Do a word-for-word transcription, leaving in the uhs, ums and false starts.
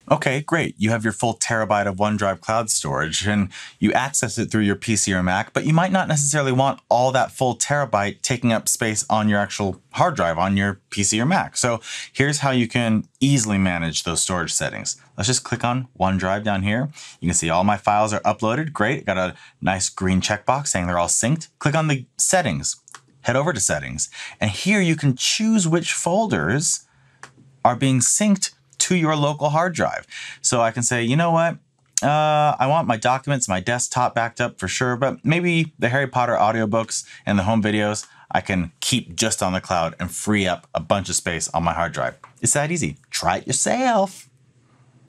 Okay, great. You have your full terabyte of OneDrive cloud storage and you access it through your P C or Mac, but you might not necessarily want all that full terabyte taking up space on your actual hard drive on your P C or Mac. So here's how you can easily manage those storage settings. Let's just click on OneDrive down here. You can see all my files are uploaded. Great. Got a nice green checkbox saying they're all synced. Click on the settings. Head over to settings. And here you can choose which folders are being synced to your local hard drive. So I can say, you know what? Uh, I want my documents, my desktop backed up for sure, but maybe the Harry Potter audiobooks and the home videos, I can keep just on the cloud and free up a bunch of space on my hard drive. It's that easy. Try it yourself.